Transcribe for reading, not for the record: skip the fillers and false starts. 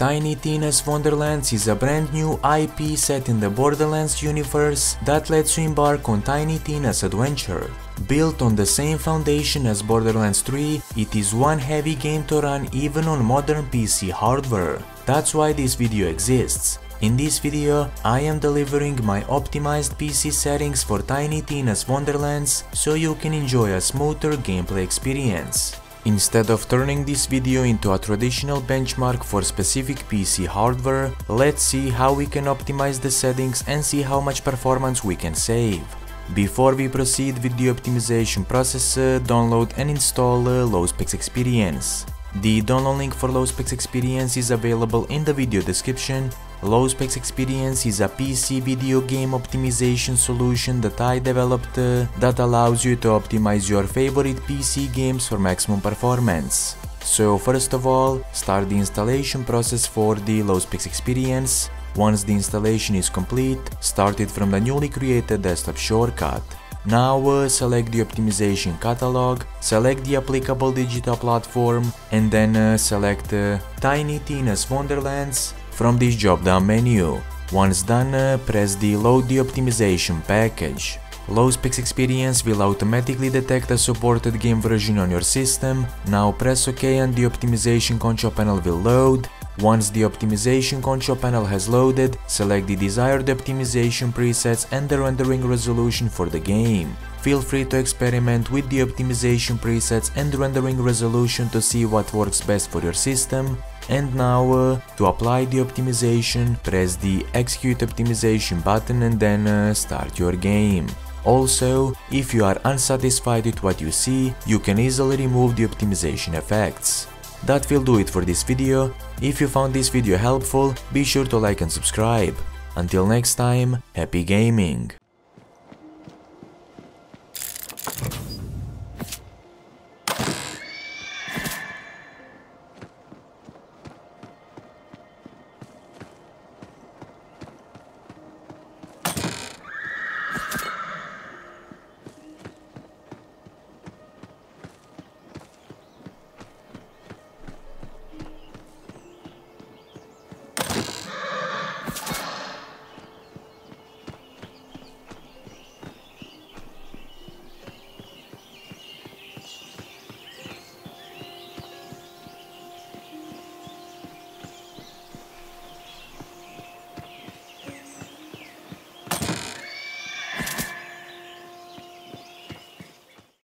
Tiny Tina's Wonderlands is a brand new IP set in the Borderlands universe that lets you embark on Tiny Tina's adventure. Built on the same foundation as Borderlands 3, it is one heavy game to run even on modern PC hardware. That's why this video exists. In this video, I am delivering my optimized PC settings for Tiny Tina's Wonderlands so you can enjoy a smoother gameplay experience. Instead of turning this video into a traditional benchmark for specific PC hardware, let's see how we can optimize the settings and see how much performance we can save. Before we proceed with the optimization process, download and install Low-Specs Experience. The download link for Low-Specs Experience is available in the video description. Low-Specs Experience is a PC video game optimization solution that I developed that allows you to optimize your favorite PC games for maximum performance. So first of all, start the installation process for the Low-Specs Experience. Once the installation is complete, start it from the newly created desktop shortcut. Now select the optimization catalog, select the applicable digital platform, and then select Tiny Tina's Wonderlands from this drop-down menu. Once done, press the Load the Optimization package. Low-Specs Experience will automatically detect a supported game version on your system. Now press OK and the optimization control panel will load. Once the optimization control panel has loaded, select the desired optimization presets and the rendering resolution for the game. Feel free to experiment with the optimization presets and rendering resolution to see what works best for your system. And now, to apply the optimization, press the Execute Optimization button and then start your game. Also, if you are unsatisfied with what you see, you can easily remove the optimization effects. That will do it for this video. If you found this video helpful, be sure to like and subscribe. Until next time, happy gaming!